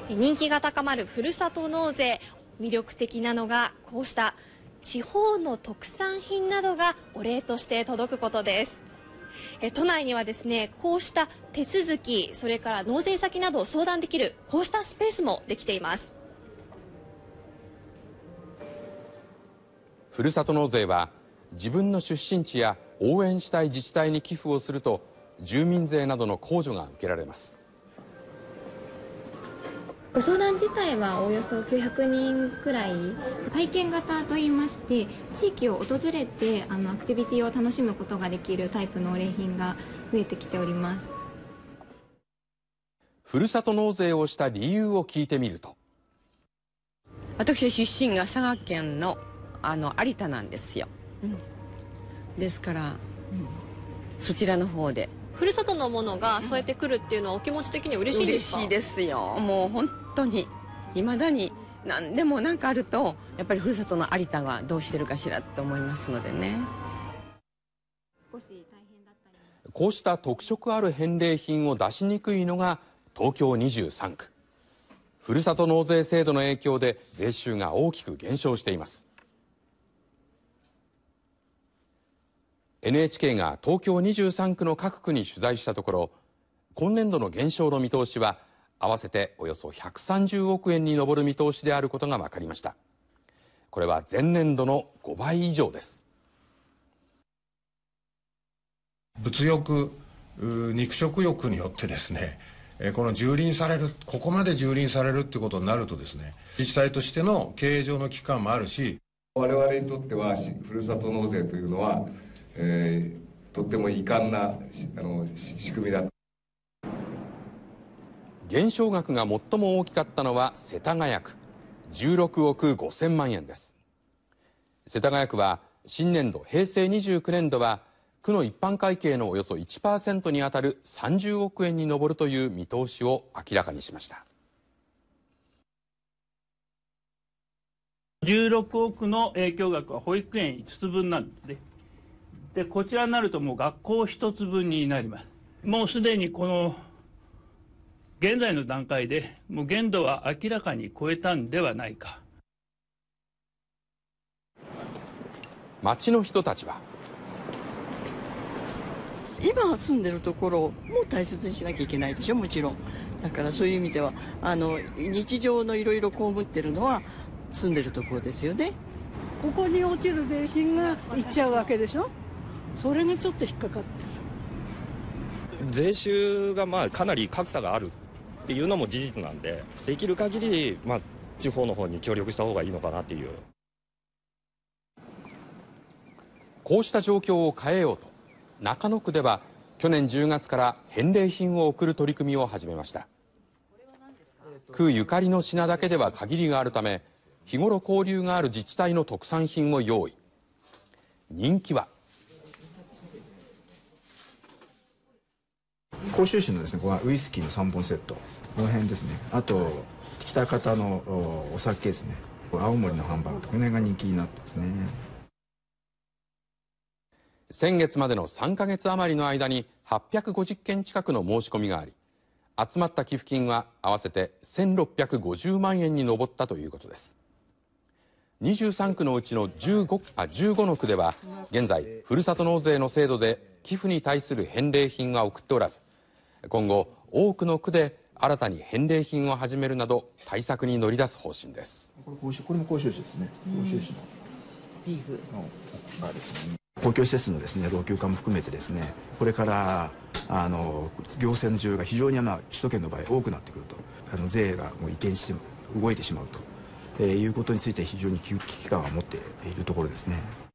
人気が高まるふるさと納税、魅力的なのがこうした地方の特産品などがお礼として届くことです。都内にはですね、こうした手続き、それから納税先などを相談できるこうしたスペースもできています。 ふるさと納税は自分の出身地や応援したい自治体に寄付をすると住民税などの控除が受けられます。 ご相談自体はおよそ900人くらい、体験型といいまして地域を訪れてアクティビティを楽しむことができるタイプのお礼品が増えてきております。 ふるさと納税をした理由を聞いてみると、 私出身が佐賀県の有田なんですよ、ですから、そちらの方でふるさとのものがそうやって来るっていうのはお気持ち的に嬉しいですか？ 嬉しいですよ。もう本当にいまだに何でも何かあるとやっぱりふるさとの有田がどうしてるかしらと思いますのでね。 こうした特色ある返礼品を出しにくいのが東京23区。ふるさと納税制度の影響で税収が大きく減少しています。NHK が東京23区の各区に取材したところ、今年度の減少の見通しは合わせておよそ130億円に上る見通しであることが分かりました。これは前年度の5倍以上です。 物欲、肉食欲によってですね、この蹂躙される、ここまで蹂躙されるってことになるとですね、自治体としての経営上の危機感もあるし、 我々にとってはふるさと納税というのはとっても遺憾な仕組みだ。 減少額が最も大きかったのは世田谷区、16億5000万円です。世田谷区は新年度平成29年度は区の一般会計のおよそ 1% にあたる30億円に上るという見通しを明らかにしました。 16億の影響額は保育園5つ分なんですね。でこちらになるともう学校1つ分になります。もうすでにこの現在の段階でもう限度は明らかに超えたんではないか。 町の人たちは、 今住んでるところも大切にしなきゃいけないでしょ、もちろん。だからそういう意味では日常のいろいろ被ってるのは住んでるところですよね。 ここに落ちる税金がいっちゃうわけでしょ。それがちょっと引っかかってる。 税収がかなり格差があるっていうのも事実なんで、できる限り地方の方に協力した方がいいのかなっていう。 こうした状況を変えようと中野区では去年10月から返礼品を送る取り組みを始めました。区ゆかりの品だけでは限りがあるため、日頃交流がある自治体の特産品を用意。人気は甲州市のですね、ウイスキーの3本セット、この辺ですね。あと北方のお酒ですね。青森のハンバーグとこの辺が人気になってますね。 先月までの3ヶ月余りの間に850件近くの申し込みがあり、集まった寄付金は合わせて1650万円に上ったということです。23区のうちの15の区では現在ふるさと納税の制度で寄付に対する返礼品は送っておらず、今後多くの区で新たに返礼品を始めるなど対策に乗り出す方針です。 これも甲州市ですね。甲州市のビーフのですね。公共施設のですね、老朽化も含めてですね、これから行政の需要が非常に首都圏の場合多くなってくると、税がもう移転して動いてしまうということについて非常に危機感を持っているところですね。